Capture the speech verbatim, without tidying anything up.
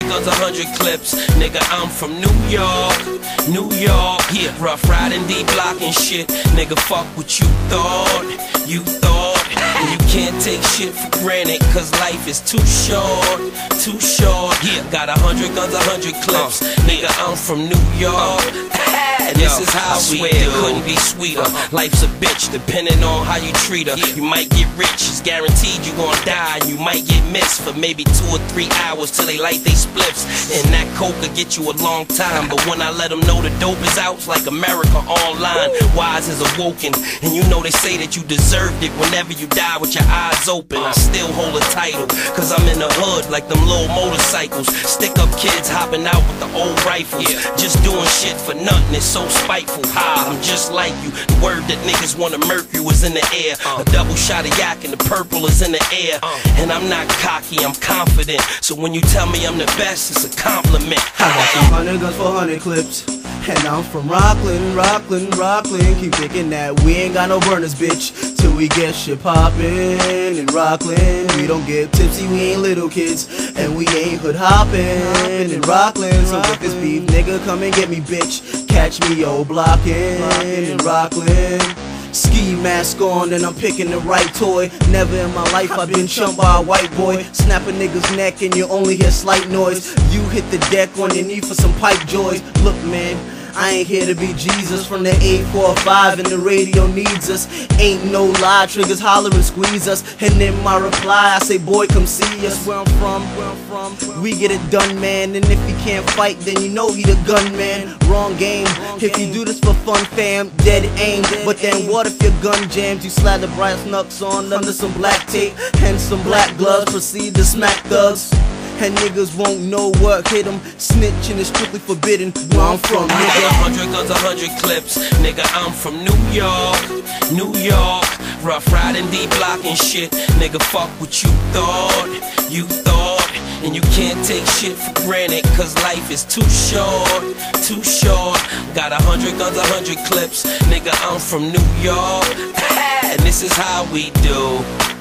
guns, a hundred clips. Nigga, I'm from New York, New York. Yeah, rough riding, D block and shit. Nigga, fuck what you thought, you thought. And you can't take shit for granted, cause life is too short, too short. Yeah, got a hundred guns, a hundred clips. Nigga, I'm from New York. This is how we do. It couldn't be sweeter. Life's a bitch, depending on how you treat her. You might get rich, it's guaranteed you gon' die. And you might get missed for maybe two or three hours till they light they spliffs. And that coke will get you a long time. But when I let them know the dope is out, it's like America Online. Wise is awoken. And you know they say that you deserved it whenever you die with your eyes open. I still hold a title, cause I'm in the hood like them little motorcycles. Stick up kids hopping out with the old rifles. Just doing shit for nothing, it's so spiteful. Ha, I'm just like you. The word that niggas wanna murk you is in the air. A double shot of yak and the purple is in the air. And I'm not cocky, I'm confident. So when you tell me I'm the best, it's a compliment. I got some hundred guns for hundred clips. And I'm from Rockland, Rockland, Rockland. Keep thinking that we ain't got no burners, bitch. Till we get shit poppin' in Rockland. We don't get tipsy, we ain't little kids. And we ain't hood hoppin' in Rockland. So with this beef, nigga, come and get me, bitch. Catch me, yo, blockin' in Rockland. Ski mask on and I'm picking the right toy. Never in my life I've been chumped by a white boy. Snap a nigga's neck and you only hear slight noise. You hit the deck on your knee for some pipe joys. Look, man, I ain't here to be Jesus. From the eight four five and the radio needs us. Ain't no lie, triggers holler and squeeze us. And in my reply I say, boy, come see us. Where I'm from, where I'm from, we get it done, man. And if he can't fight, then you know he the gunman. Wrong game, if you do this for fun, fam, dead aim. But then what if your gun jams? You slide the brass knucks on under some black tape and some black gloves. Proceed to smack thugs. And niggas won't know what hit them. Snitching is strictly forbidden where I'm from, nigga. A hundred guns, a hundred clips. Nigga, I'm from New York, New York. Rough riding, D block and shit. Nigga, fuck what you thought, you thought. And you can't take shit for granted, cause life is too short, too short. Got a hundred guns, a hundred clips. Nigga, I'm from New York. And this is how we do.